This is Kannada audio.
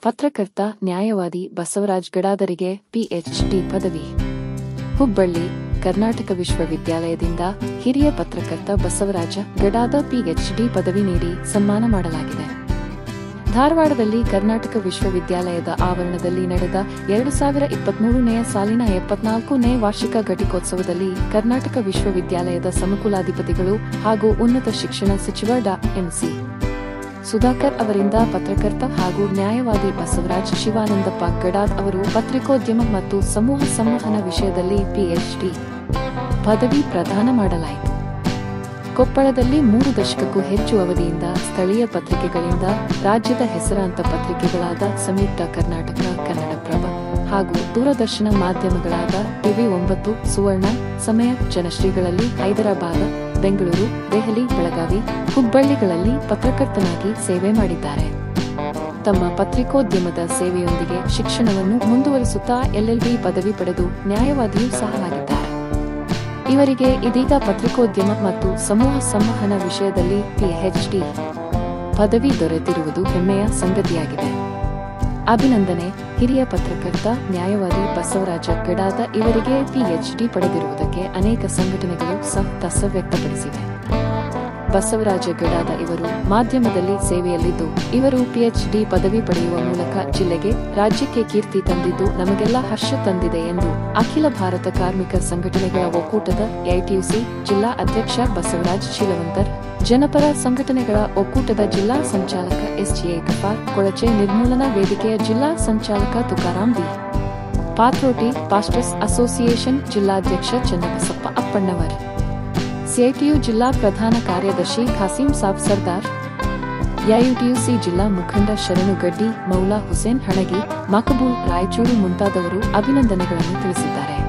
ಪತ್ರಕರ್ತ, ನ್ಯಾಯವಾದಿ ಬಸವರಾಜ್ ಗಡಾದರಿಗೆ ಪಿಎಚ್ಡಿ ಪದವಿ. ಹುಬ್ಬಳ್ಳಿ, ಕರ್ನಾಟಕ ವಿಶ್ವವಿದ್ಯಾಲಯದಿಂದ ಹಿರಿಯ ಪತ್ರಕರ್ತ ಬಸವರಾಜ ಗಡಾದ ಪಿಎಚ್ಡಿ ಪದವಿ ನೀಡಿ ಸನ್ಮಾನ ಮಾಡಲಾಗಿದೆ. ಧಾರವಾಡದಲ್ಲಿ ಕರ್ನಾಟಕ ವಿಶ್ವವಿದ್ಯಾಲಯದ ಆವರಣದಲ್ಲಿ ನಡೆದ 2023ನೇ ಸಾಲಿನ 74ನೇ ವಾರ್ಷಿಕ ಘಟಿಕೋತ್ಸವದಲ್ಲಿ ಕರ್ನಾಟಕ ವಿಶ್ವವಿದ್ಯಾಲಯದ ಸಮಕುಲಾಧಿಪತಿಗಳು ಹಾಗೂ ಉನ್ನತ ಶಿಕ್ಷಣ ಸಚಿವ ಡಾ. ಎಂ.ಸಿ. ಸುಧಾಕರ್ ಅವರಿಂದ ಪತ್ರಕರ್ತ ಹಾಗೂ ನ್ಯಾಯವಾದಿ ಬಸವರಾಜ ಶಿವಾನಂದಪ್ಪ ಗಡಾದ್ ಅವರು ಪತ್ರಿಕೋದ್ಯಮ ಮತ್ತು ಸಮೂಹ ಸಂವಹನ ವಿಷಯದಲ್ಲಿ ಪಿಎಚ್ಡಿ ಪದವಿ ಪ್ರದಾನ ಮಾಡಲಾಯಿತು. ಕೊಪ್ಪಳದಲ್ಲಿ 3 ದಶಕಕ್ಕೂ ಹೆಚ್ಚು ಅವಧಿಯಿಂದ ಸ್ಥಳೀಯ ಪತ್ರಿಕೆಗಳಿಂದ ರಾಜ್ಯದ ಹೆಸರಾಂತ ಪತ್ರಿಕೆಗಳಾದ ಸಂಯುಕ್ತ ಕರ್ನಾಟಕ, ಕನ್ನಡಪ್ರಭ ಹಾಗೂ ದೂರದರ್ಶನ ಮಾಧ್ಯಮಗಳಾದ ಟಿವಿ9, ಸುವರ್ಣ, ಸಮಯ, ಜನಶ್ರೀಗಳಲ್ಲಿ ಹೈದರಾಬಾದ, ಬೆಂಗಳೂರು, ದೆಹಲಿ, ಬೆಳಗಾವಿ, ಹುಬ್ಬಳ್ಳಿಗಳಲ್ಲಿ ಪತ್ರಕರ್ತನಾಗಿ ಸೇವೆ ಮಾಡಿದ್ದಾರೆ. ತಮ್ಮ ಪತ್ರಿಕೋದ್ಯಮದ ಸೇವೆಯೊಂದಿಗೆ ಶಿಕ್ಷಣವನ್ನು ಮುಂದುವರಿಸುತ್ತಾ ಎಲ್ಎಲ್ಬಿ ಪದವಿ ಪಡೆದು ನ್ಯಾಯವಾದಿಯೂ ಸಹ ಆಗಿದ್ದಾರೆ. ಇವರಿಗೆ ಇದೀಗ ಪತ್ರಿಕೋದ್ಯಮ ಮತ್ತು ಸಮೂಹ ಸಂವಹನ ವಿಷಯದಲ್ಲಿ ಪಿಎಚ್ಡಿ ಪದವಿ ದೊರೆತಿರುವುದು ಹೆಮ್ಮೆಯ ಸಂಗತಿಯಾಗಿದೆ. ಅಭಿನಂದನೆ. ಹಿರಿಯ ಪತ್ರಕರ್ತ, ನ್ಯಾಯವಾದಿ ಬಸವರಾಜ ಗಡಾದ ಇವರಿಗೆ ಪಿಎಚ್ಡಿ ಪಡೆದಿರುವುದಕ್ಕೆ ಅನೇಕ ಸಂಘಟನೆಗಳು ಸಂತಸ ವ್ಯಕ್ತಪಡಿಸಿವೆ. ಬಸವರಾಜ ಗಡಾದ ಇವರು ಮಾಧ್ಯಮದಲ್ಲಿ ಸೇವೆಯಲ್ಲಿದ್ದು, ಇವರು ಪಿಎಚ್ಡಿ ಪದವಿ ಪಡೆಯುವ ಮೂಲಕ ಜಿಲ್ಲೆಗೆ, ರಾಜ್ಯಕ್ಕೆ ಕೀರ್ತಿ ತಂದಿದ್ದು ನಮಗೆಲ್ಲ ಹರ್ಷ ತಂದಿದೆ ಎಂದು ಅಖಿಲ ಭಾರತ ಕಾರ್ಮಿಕ ಸಂಘಟನೆಗಳ ಒಕ್ಕೂಟದ ಎಐಟಿಯುಸಿ ಜಿಲ್ಲಾ ಅಧ್ಯಕ್ಷ ಬಸವರಾಜ್ ಶೀಲವಂತರ್, ಜನಪರ ಸಂಘಟನೆಗಳ ಒಕ್ಕೂಟದ ಜಿಲ್ಲಾ ಸಂಚಾಲಕ ಎಸ್ಜಿಎ ಗಫಾರ್, ಕೊಳಚೆ ನಿರ್ಮೂಲನಾ ವೇದಿಕೆಯ ಜಿಲ್ಲಾ ಸಂಚಾಲಕ Tukaram B. Patroti, pastors association ಜಿಲ್ಲಾಧ್ಯಕ್ಷ ಚನ್ನಬಸಪ್ಪ ಅಪ್ಪಣ್ಣವರ್, ಸಿಐಟಿಯು ಜಿಲ್ಲಾ ಪ್ರಧಾನ ಕಾರ್ಯದರ್ಶಿ ಖಾಸಿಂ ಸಾಬ್ ಸರ್ದಾರ್, ಎಐಟಿಯುಸಿ ಜಿಲ್ಲಾ ಮುಖಂಡ ಶರಣು ಗಡ್ಡಿ, ಮೌಲಾ ಹುಸೇನ್ ಹಣಗಿ, ಮಕಬೂಲ್ ರಾಯಚೂರು ಮುಂತಾದವರು ಅಭಿನಂದನೆಗಳನ್ನು ತಿಳಿಸಿದ್ದಾರೆ.